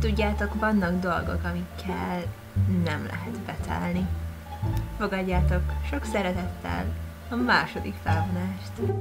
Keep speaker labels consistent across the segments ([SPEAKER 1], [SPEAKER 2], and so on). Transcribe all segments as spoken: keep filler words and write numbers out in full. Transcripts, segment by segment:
[SPEAKER 1] Tudjátok, vannak dolgok, amikkel nem lehet betelni. Fogadjátok sok szeretettel a második felvonást.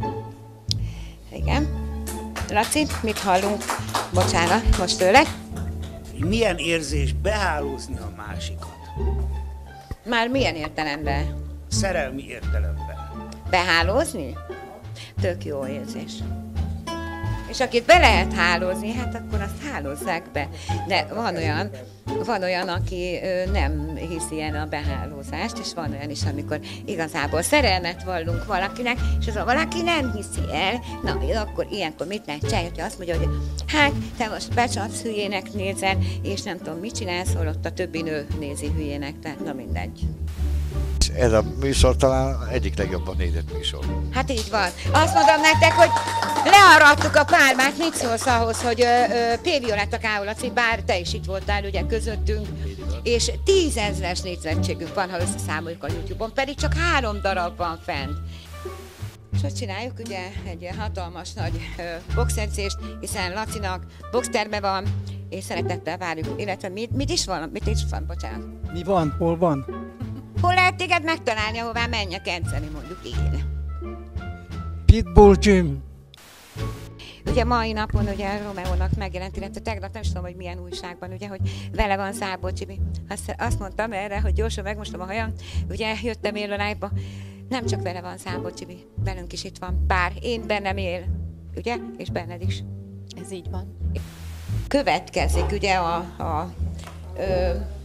[SPEAKER 2] Igen. Laci, mit hallunk? Bocsánat, most tőled.
[SPEAKER 3] Milyen érzés behálózni a másikat?
[SPEAKER 2] Már milyen értelemben?
[SPEAKER 3] Szerelmi értelemben.
[SPEAKER 2] Behálózni? Tök jó érzés. És akit be lehet hálózni, hát akkor azt hálózzák be. De van olyan, van olyan, aki nem hiszi ilyen a behálózást, és van olyan is, amikor igazából szerelmet vallunk valakinek, és az a valaki nem hiszi el, na akkor ilyenkor mit lehet csinálni, hogyha azt mondja, hogy hát te most becsapsz, hülyének nézel, és nem tudom, mit csinálsz, holott a többi nő nézi hülyének, tehát na mindegy.
[SPEAKER 4] Ez a műsor talán egyik legjobban nézett műsor.
[SPEAKER 2] Hát így van. Azt mondom nektek, hogy learadtuk a pálmát, mit szólsz ahhoz, hogy P. Violetta Kávolaci, bár te is itt voltál ugye közöttünk, és tízezres nézettségünk van, ha összeszámoljuk a YouTube-on, pedig csak három darab van fent. És azt csináljuk ugye egy hatalmas nagy boxedzést, hiszen Lacinak boxterme van, és szeretettel várjuk, illetve mit, mit is van, mit is van, bocsánat.
[SPEAKER 5] Mi van? Hol van?
[SPEAKER 2] Hol lehet téged megtalálni, ahová menjek edzeni, mondjuk én?
[SPEAKER 5] Pitbull Gym.
[SPEAKER 2] Ugye mai napon ugye Romeónak megjelent, illetve tegnap nem is tudom, hogy milyen újságban, ugye, hogy vele van Szabolcsi. Azt, azt mondtam erre, hogy gyorsan megmostam a hajam, ugye jöttem élő live-ba, nem csak vele van Szabolcsi, velünk is itt van, bár én bennem él, ugye, és benned is.
[SPEAKER 6] Ez így van.
[SPEAKER 2] Következik ugye a, a ö,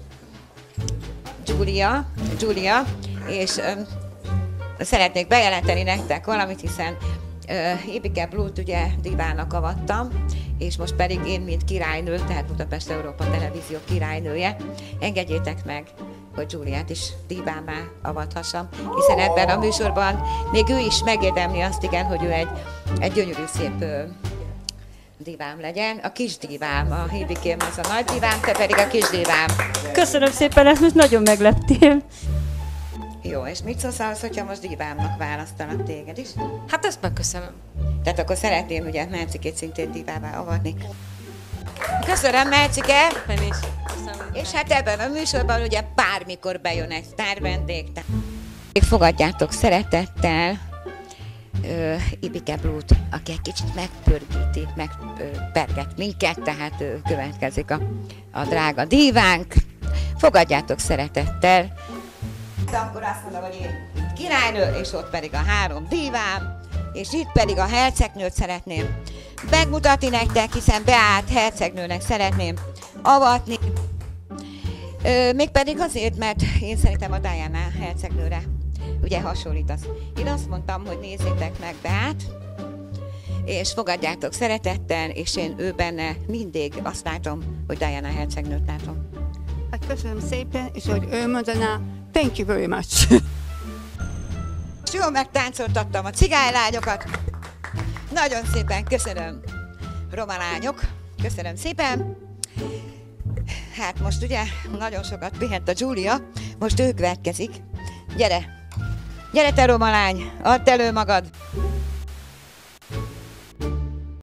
[SPEAKER 2] Giulia, Giulia, és ö, szeretnék bejelenteni nektek valamit, hiszen uh, Ibike Blut ugye divának avattam, és most pedig én, mint királynő, tehát Budapest Európa Televízió királynője, engedjétek meg, hogy Giuliát is divámmá avathassam, hiszen ebben a műsorban még ő is megérdemli azt, igen, hogy ő egy, egy gyönyörű szép uh, divám legyen. A kis divám, a Ibikém az a nagy divám, te pedig a kis divám.
[SPEAKER 6] Köszönöm szépen, ezt most nagyon megleptél.
[SPEAKER 2] Jó, és mit szólsz ahhoz, hogyha most divámnak választanak téged is?
[SPEAKER 6] Hát ezt megköszönöm.
[SPEAKER 2] Tehát akkor szeretném ugye Mercikét szintén divává avatni. Köszönöm, Mercike!
[SPEAKER 6] Én is. Köszönöm.
[SPEAKER 2] És hát ebben a műsorban ugye bármikor bejön egy sztárvendég. Fogadjátok szeretettel uh, Ibike Blut, aki egy kicsit megpörgíti, megperget minket, tehát uh, következik a, a drága divánk. Fogadjátok szeretettel. De akkor azt mondom, hogy én királynő, és ott pedig a három divám, és itt pedig a hercegnőt szeretném megmutatni nektek, hiszen Beát hercegnőnek szeretném avatni. Ö, mégpedig azért, mert én szerintem a Diana hercegnőre ugye hasonlítasz. Én azt mondtam, hogy nézzétek meg Beát, és fogadjátok szeretettel, és én ő benne mindig azt látom, hogy Diana hercegnőt látom.
[SPEAKER 7] Hát köszönöm szépen, és hogy ő mondaná, thank you very much.
[SPEAKER 2] És jól megtáncoltattam a cigánylányokat. Nagyon szépen köszönöm, roma lányok. Köszönöm szépen. Hát most ugye nagyon sokat pihent a Giulia, most ő következik. Gyere! Gyere te roma lány, add elő magad!